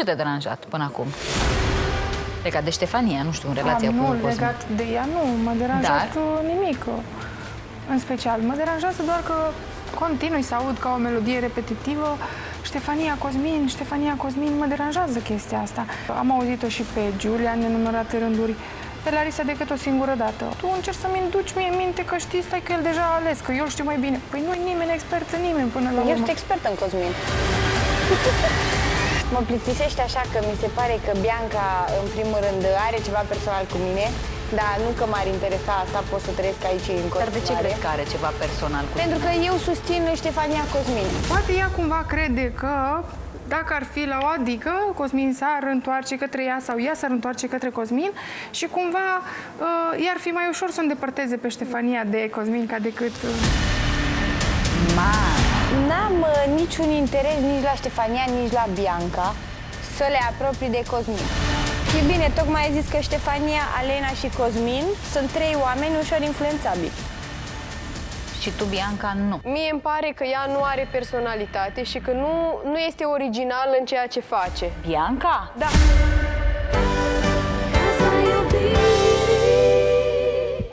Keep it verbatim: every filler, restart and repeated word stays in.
ce te-a deranjat până acum? Legat de Ștefania, nu știu, în relația Am, cu nu, Cosmin. legat de ea, nu, mă deranjat Dar? nimic. În special, mă deranjează doar că continui să aud ca o melodie repetitivă Ștefania Cosmin, Ștefania Cosmin, mă deranjează chestia asta. Am auzit-o și pe Giulia în nenumărate rânduri, pe Larisa decât o singură dată. Tu încerci să-mi induci mie în minte că știi, stai că el deja a ales, că eu știu mai bine. Păi nu-i nimeni expert în nimeni până la urmă. Eu sunt expertă în Cosmin. Mă plictisește așa că mi se pare că Bianca, în primul rând, are ceva personal cu mine, dar nu că m-ar interesa asta, pot să trăiesc aici în continuare. Dar de ce crezi că are ceva personal cu Pentru că eu susțin Ștefania Cosmin. Poate ea cumva crede că dacă ar fi la o adică, Cosmin s-ar întoarce către ea sau ea s-ar întoarce către Cosmin și cumva uh, i-ar fi mai ușor să o îndepărteze pe Ștefania de Cosmin ca decât... Uh... Ma. N-am uh, niciun interes nici la Ștefania, nici la Bianca să le apropii de Cosmin. E bine, tocmai ai zis că Ștefania, Alena și Cosmin sunt trei oameni ușor influențabili. Și tu, Bianca, nu. Mie îmi pare că ea nu are personalitate și că nu, nu este originală în ceea ce face. Bianca? Da.